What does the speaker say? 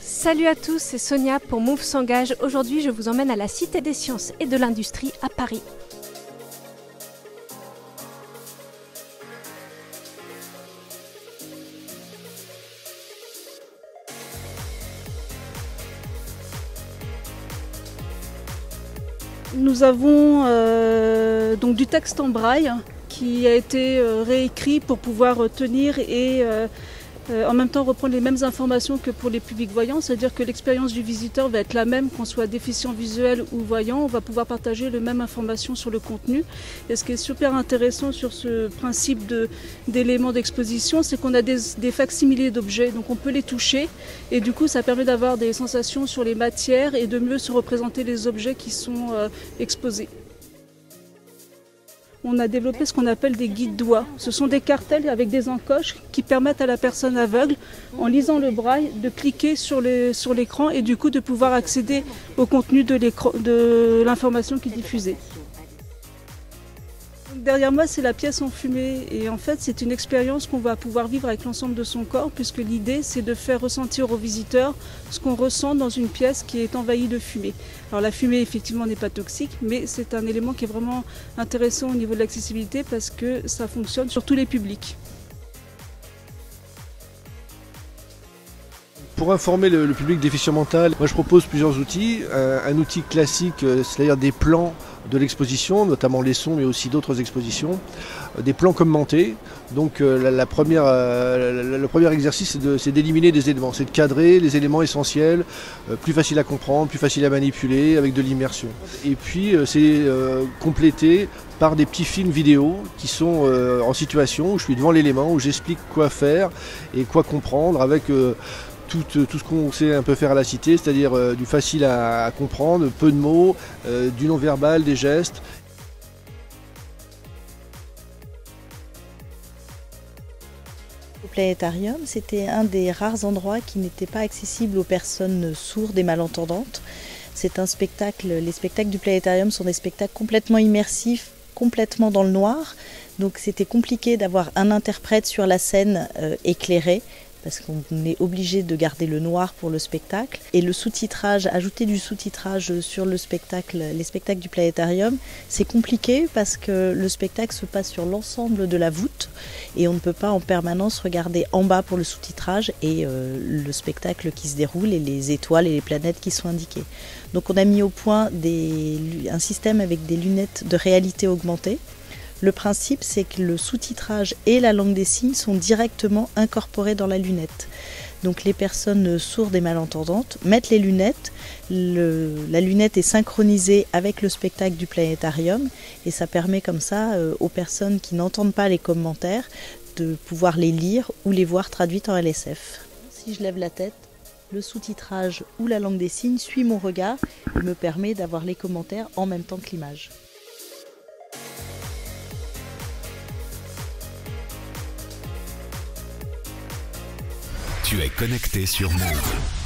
Salut à tous, c'est Sonia pour Move s'engage. Aujourd'hui, je vous emmène à la Cité des Sciences et de l'Industrie à Paris. Nous avons donc du texte en braille qui a été réécrit pour pouvoir tenir et en même temps reprendre les mêmes informations que pour les publics voyants, c'est-à-dire que l'expérience du visiteur va être la même qu'on soit déficient visuel ou voyant, on va pouvoir partager les mêmes informations sur le contenu. Et ce qui est super intéressant sur ce principe d'éléments d'exposition, c'est qu'on a des facsimilés d'objets, donc on peut les toucher et du coup ça permet d'avoir des sensations sur les matières et de mieux se représenter les objets qui sont exposés. On a développé ce qu'on appelle des guides doigts. Ce sont des cartels avec des encoches qui permettent à la personne aveugle, en lisant le braille, de cliquer sur l'écran et du coup de pouvoir accéder au contenu de l'information qui est diffusée. Derrière moi, c'est la pièce en fumée et en fait, c'est une expérience qu'on va pouvoir vivre avec l'ensemble de son corps puisque l'idée, c'est de faire ressentir aux visiteurs ce qu'on ressent dans une pièce qui est envahie de fumée. Alors la fumée, effectivement, n'est pas toxique, mais c'est un élément qui est vraiment intéressant au niveau de l'accessibilité parce que ça fonctionne sur tous les publics. Pour informer le public déficient mental, moi je propose plusieurs outils. Un outil classique, c'est-à-dire des plans de l'exposition, notamment les sons, mais aussi d'autres expositions. Des plans commentés. Donc le premier exercice, c'est d'éliminer des éléments, c'est de cadrer les éléments essentiels, plus faciles à comprendre, plus faciles à manipuler, avec de l'immersion. Et puis c'est complété par des petits films vidéo qui sont en situation où je suis devant l'élément, où j'explique quoi faire et quoi comprendre avec tout ce qu'on sait un peu faire à la cité, c'est-à-dire du facile à comprendre, peu de mots, du non-verbal, des gestes. Le planétarium, c'était un des rares endroits qui n'était pas accessible aux personnes sourdes et malentendantes. C'est un spectacle, les spectacles du planétarium sont des spectacles complètement immersifs, complètement dans le noir. Donc c'était compliqué d'avoir un interprète sur la scène éclairé, parce qu'on est obligé de garder le noir pour le spectacle. Et le sous-titrage, ajouter du sous-titrage sur le spectacle, les spectacles du planétarium, c'est compliqué parce que le spectacle se passe sur l'ensemble de la voûte et on ne peut pas en permanence regarder en bas pour le sous-titrage et le spectacle qui se déroule et les étoiles et les planètes qui sont indiquées. Donc on a mis au point un système avec des lunettes de réalité augmentée. Le principe, c'est que le sous-titrage et la langue des signes sont directement incorporés dans la lunette. Donc les personnes sourdes et malentendantes mettent les lunettes, la lunette est synchronisée avec le spectacle du planétarium et ça permet comme ça aux personnes qui n'entendent pas les commentaires de pouvoir les lire ou les voir traduites en LSF. Si je lève la tête, le sous-titrage ou la langue des signes suit mon regard et me permet d'avoir les commentaires en même temps que l'image. Tu es connecté sur Move.